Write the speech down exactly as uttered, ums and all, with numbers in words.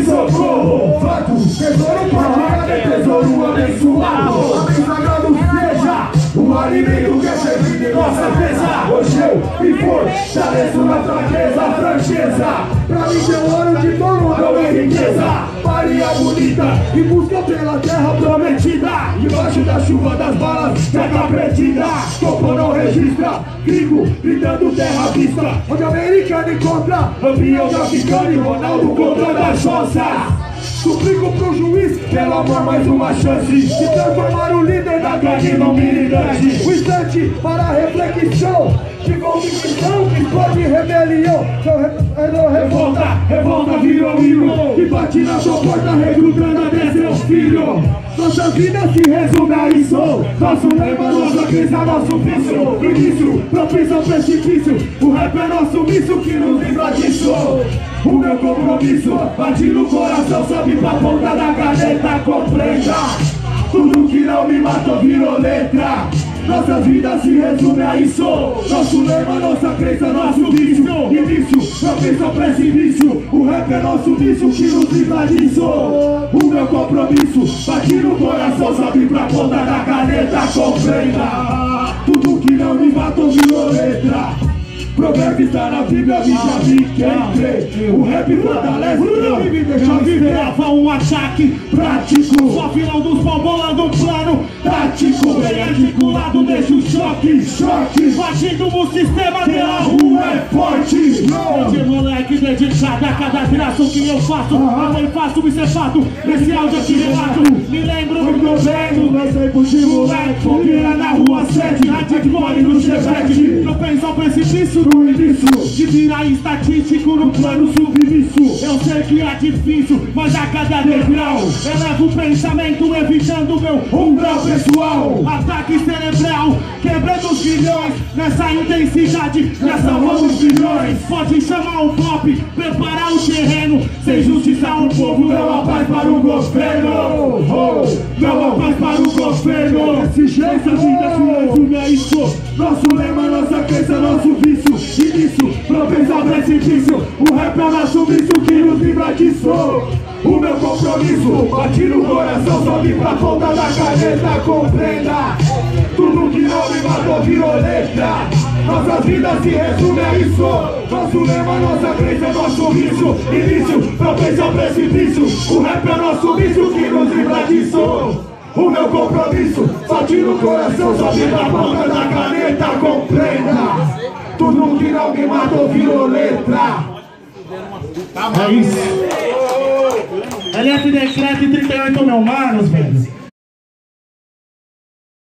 socorro. Fato, tesouro parado, é tesouro abençoado. Abençoado seja o alimento que é servido em nossa mesa. Hoje eu me fortaleço na fraqueza, franqueza. Pra mim ter ouro de dono não é riqueza. Maria bonita e busca pela terra prometida. Debaixo da chuva das balas, terra perdida. Topo não registra, gringo gritando terra vista. Onde americano encontra, campeão da Ficane, Ronaldo contra da Choça. Suplico pro juiz, pelo amor, mais uma chance de transformar o líder da gangue no militante. Um instante para a reflexão de convicção que explode rebelião. Revolta, revolta virou hino que bate na sua porta recrutando até seu filho. Nossa vida se resume a isso. Nosso lema, nossa crença, nosso vício. Início, propício ao precipício. O rap é nosso vício que nos livra disso. O meu compromisso bate no coração, sobe pra ponta da caneta, compreenda. Tudo que não me matou virou letra. Nossa vida se resume a isso. Nosso lema, nossa crença, nosso vício. Início, propício ao precipício. O rap é nosso vício que nos livra disso. O meu compromisso bate no coração, sobe pra ponta da caneta, compreenda. Tudo que não me matou virou letra. Provérbio está na Bíblia, me já vi quem crê. O rap fortalece, não me deixa viver. Esperava um ataque prático, só vilão dos pau bolando um plano tático, bem articulado, deixa o choque. choque. Batindo no sistema Pela dela. rua é forte. De moleque dedicado a cada viração que eu faço. A mãe faço isso é fato. Nesse áudio eu te relato. Me lembro Muito do bem, não sei por de moleque. Fogueira na rua sete, hardcore no chevette. Propenso ao precipício No início, de virar estatístico no plano submisso. Eu sei que é difícil, mas a cada degrau elevo o pensamento, evitando meu umbral pessoal. ataque cerebral, quebrando os bilhões nessa intensidade, nessa mão dos bilhões. Pode chamar o pop, preparar o terreno, sem justiça o povo não há paz para o governo. Oh, não há paz para o governo. Desse jeito, Essa vida se resume a isso. nosso lema, nossa crença, nosso vício. Início, propenso ao precipício. O rap é nosso vício que nos livra disso. O meu compromisso bate no coração, sobe pra ponta da caneta, compreenda. Tudo que não me matou virou letra. Nossa vida se resume a isso. Nosso lema, nossa crença, nosso vício. Início, propenso ao precipício. O rap é nosso vício que nos livra disso. O meu compromisso bate no coração, sobe pra ponta da caneta, compreenda. Tudo que não me matou virou letra. É isso. L F Decreto trinta e oito mil manos, velho.